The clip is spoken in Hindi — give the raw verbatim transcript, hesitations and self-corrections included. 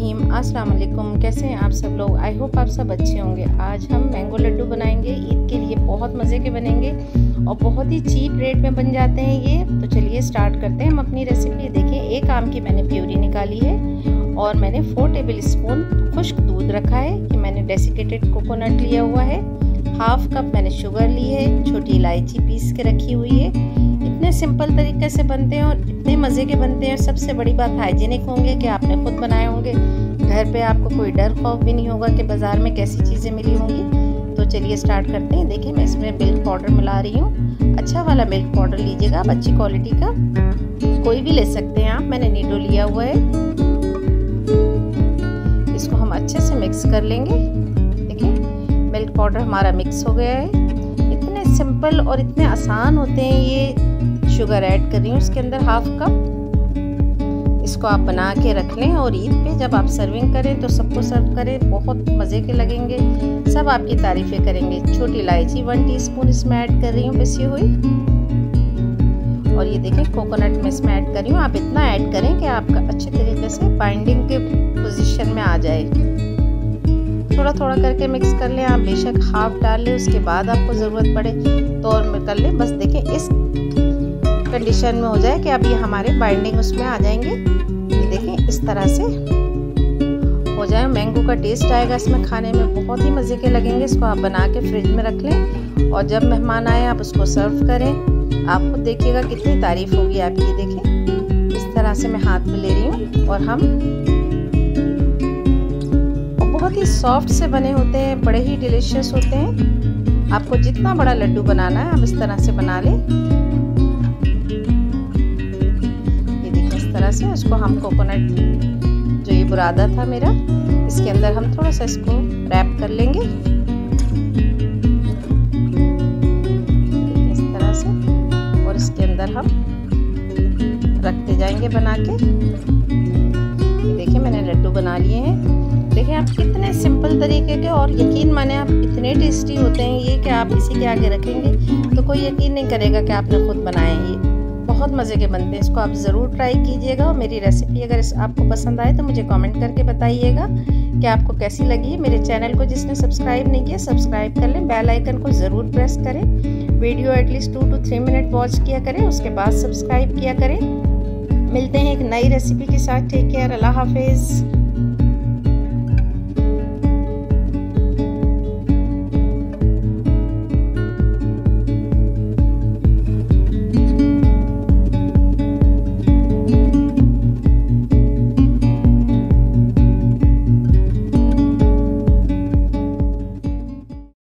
बिस्मिल्लाहिर्रहमानिर्रहीम। अस्सलाम वालेकुम। कैसे हैं आप सब लोग? आई होप आप सब अच्छे होंगे। आज हम मैंगो लड्डू बनाएंगे। ईद के लिए बहुत मज़े के बनेंगे और बहुत ही चीप रेट में बन जाते हैं ये। तो चलिए स्टार्ट करते हैं हम अपनी रेसिपी। देखिए, एक आम की मैंने प्यूरी निकाली है और मैंने फोर टेबल स्पून खुश्क दूध रखा है कि मैंने डेसिकेटेड कोकोनट लिया हुआ है। हाफ कप मैंने शुगर ली है। छोटी इलायची पीस के रखी हुई है। इतने सिंपल तरीके से बनते हैं और इतने मज़े के बनते हैं। सबसे बड़ी बात हाइजीनिक होंगे कि आपने खुद बनाए होंगे। घर पे आपको कोई डर खौफ भी नहीं होगा कि बाज़ार में कैसी चीज़ें मिली होंगी। तो चलिए स्टार्ट करते हैं। देखिए, मैं इसमें मिल्क पाउडर मिला रही हूँ। अच्छा वाला मिल्क पाउडर लीजिएगा आप, अच्छी क्वालिटी का, कोई भी ले सकते हैं आप। मैंने नीडो लिया हुआ है। इसको हम अच्छे से मिक्स कर लेंगे। देखिए, मिल्क पाउडर हमारा मिक्स हो गया है। इतने सिंपल और इतने आसान होते हैं ये। शुगर ऐड कर रही हूँ इसके अंदर हाफ कप। इसको आप बना के रख लें और ईद पे जब आप सर्विंग करें तो सबको सर्व करें। बहुत मज़े के लगेंगे, सब आपकी तारीफ़ें करेंगे। छोटी इलायची वन टीस्पून इसमें ऐड कर रही हूँ पिसी हुई। और ये देखें, कोकोनट में इसमें ऐड कर रही हूँ। आप इतना ऐड करें कि आपका अच्छे तरीके से बाइंडिंग के पोजीशन में आ जाए। थोड़ा थोड़ा करके मिक्स कर लें आप। बेशक हाफ डाल लें, उसके बाद आपको ज़रूरत पड़े तो और कर लें। बस देखें, इस कंडीशन में हो जाए कि अब ये हमारे बाइंडिंग उसमें आ जाएंगे। ये देखें, इस तरह से हो जाए। मैंगो का टेस्ट आएगा इसमें, खाने में बहुत ही मज़े के लगेंगे। इसको आप बना के फ्रिज में रख लें और जब मेहमान आए आप उसको सर्व करें। आप खुद देखिएगा कितनी तारीफ़ होगी आपकी। देखें, इस तरह से मैं हाथ में ले रही हूँ और हम बहुत ही सॉफ्ट से बने होते हैं, बड़े ही डिलीशियस होते हैं। आपको जितना बड़ा लड्डू बनाना है आप इस तरह से बना लें। ये देखिए, इस तरह से उसको हम कोकोनट जो ये बुरादा था मेरा, इसके अंदर हम थोड़ा सा इसको रैप कर लेंगे इस तरह से। और इसके अंदर हम रखते जाएंगे बना के। ये देखिए, मैंने लड्डू बना लिए हैं। देखिए आप, कितने सिंपल तरीके के और यकीन माने आप इतने टेस्टी होते हैं ये कि आप इसी के आगे रखेंगे तो कोई यकीन नहीं करेगा कि आपने खुद बनाए हैं। ये बहुत मज़े के बनते हैं। इसको आप ज़रूर ट्राई कीजिएगा और मेरी रेसिपी अगर इस आपको पसंद आए तो मुझे कमेंट करके बताइएगा कि आपको कैसी लगी। मेरे चैनल को जिसने सब्सक्राइब नहीं किया सब्सक्राइब कर लें, बेल आइकन को ज़रूर प्रेस करें। Video at least two two three minute watch किया करें, उसके बाद सब्सक्राइब किया करें। मिलते हैं एक नई रेसिपी के साथ। टेक केयर, अल्लाह हाफिज़।